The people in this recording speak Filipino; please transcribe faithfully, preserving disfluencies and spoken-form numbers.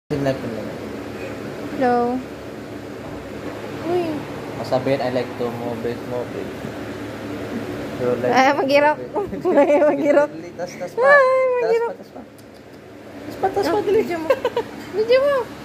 Pinlap lang. Hello. Uy. Masabihin, I like to move it, move it. So, like, Ay, maghirap. Ay, maghirap. Tas, tas pa. Ay, Tas maghirap. pa, tas pa. Tas pa, tas pa, Ah, dali. Video mo. Video mo.